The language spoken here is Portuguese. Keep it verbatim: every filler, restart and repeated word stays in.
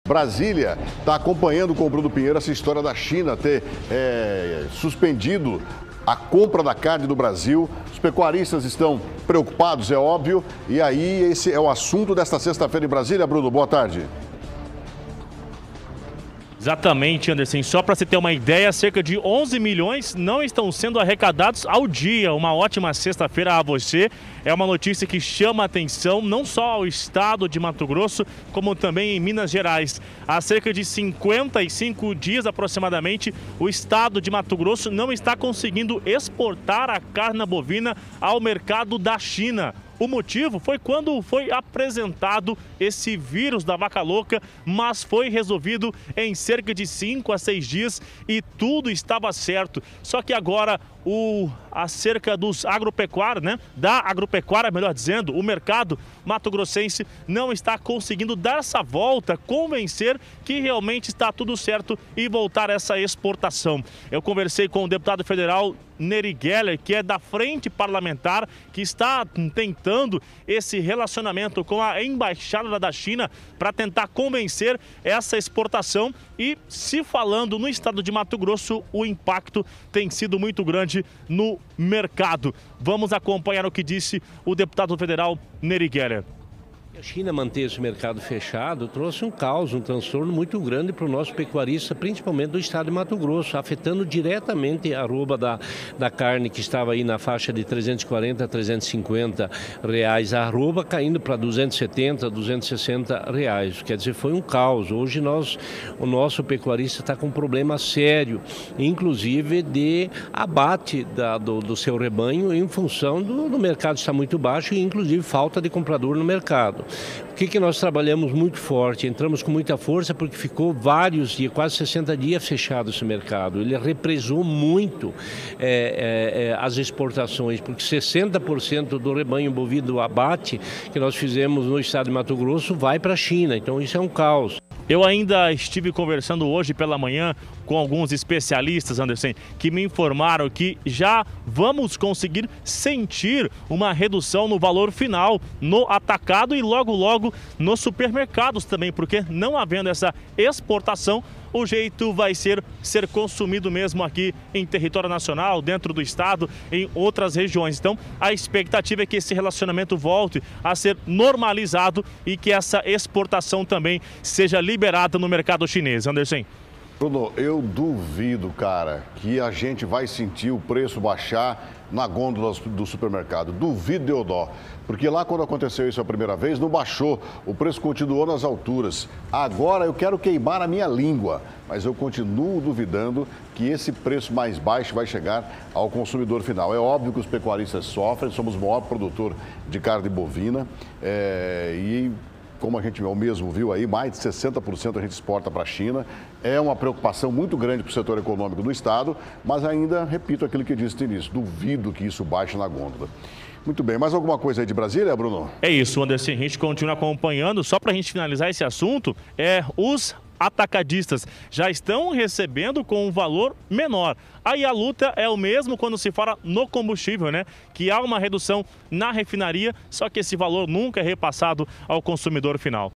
Brasília está acompanhando com o Bruno Pinheiro essa história da China ter é, suspendido a compra da carne do Brasil. Os pecuaristas estão preocupados, é óbvio. E aí, esse é o assunto desta sexta-feira em Brasília. Bruno, boa tarde. Exatamente, Anderson. Só para você ter uma ideia, cerca de onze milhões não estão sendo arrecadados ao dia. Uma ótima sexta-feira a você. É uma notícia que chama a atenção não só ao estado de Mato Grosso, como também em Minas Gerais. Há cerca de cinquenta e cinco dias aproximadamente, o estado de Mato Grosso não está conseguindo exportar a carne bovina ao mercado da China. O motivo foi quando foi apresentado esse vírus da vaca louca, mas foi resolvido em cerca de cinco a seis dias e tudo estava certo. Só que agora o acerca dos agropecuários, né, da agropecuária, melhor dizendo, o mercado mato-grossense não está conseguindo dar essa volta, convencer que realmente está tudo certo e voltar essa exportação. Eu conversei com o deputado federal Neri Geller, que é da Frente Parlamentar, que está tentando esse relacionamento com a Embaixada da China para tentar convencer essa exportação. E se falando no estado de Mato Grosso, o impacto tem sido muito grande no mercado. Vamos acompanhar o que disse o deputado federal Neri Geller. A China manter esse mercado fechado trouxe um caos, um transtorno muito grande para o nosso pecuarista, principalmente do estado de Mato Grosso, afetando diretamente a arroba da, da carne que estava aí na faixa de trezentos e quarenta a trezentos e cinquenta reais a arroba, caindo para duzentos e setenta, duzentos e sessenta reais. Quer dizer, foi um caos. Hoje nós, o nosso pecuarista está com um problema sério, inclusive de abate da, do, do seu rebanho em função do, do mercado estar muito baixo e inclusive falta de comprador no mercado. O que, que nós trabalhamos muito forte, entramos com muita força porque ficou vários dias, quase sessenta dias fechado esse mercado. Ele represou muito é, é, as exportações, porque sessenta por cento do rebanho bovino abate que nós fizemos no estado de Mato Grosso vai para a China, então isso é um caos. Eu ainda estive conversando hoje pela manhã com alguns especialistas, Anderson, que me informaram que já vamos conseguir sentir uma redução no valor final no atacado e logo logo nos supermercados também, porque não havendo essa exportação, o jeito vai ser ser consumido mesmo aqui em território nacional, dentro do estado, em outras regiões. Então, a expectativa é que esse relacionamento volte a ser normalizado e que essa exportação também seja liberada no mercado chinês. Anderson. Bruno, eu duvido, cara, que a gente vai sentir o preço baixar na gôndola do supermercado. Duvido, Deodó. Porque lá quando aconteceu isso a primeira vez, não baixou. O preço continuou nas alturas. Agora eu quero queimar a minha língua, mas eu continuo duvidando que esse preço mais baixo vai chegar ao consumidor final. É óbvio que os pecuaristas sofrem, somos o maior produtor de carne bovina é, e... como a gente mesmo viu aí, mais de sessenta por cento a gente exporta para a China. É uma preocupação muito grande para o setor econômico do estado, mas ainda, repito aquilo que disse no início, duvido que isso baixe na gôndola. Muito bem, mais alguma coisa aí de Brasília, Bruno? É isso, Anderson, a gente continua acompanhando. Só para a gente finalizar esse assunto, é os atacadistas já estão recebendo com um valor menor. Aí a luta é o mesmo quando se fala no combustível, né? Que há uma redução na refinaria, só que esse valor nunca é repassado ao consumidor final.